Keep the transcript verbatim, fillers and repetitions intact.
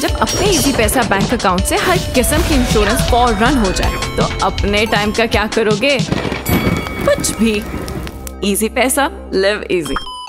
जब अपने इजी पैसा बैंक अकाउंट से हर किस्म की इंश्योरेंस फौरन हो जाए तो अपने टाइम का क्या करोगे? कुछ भी। इजी पैसा, लिव इजी।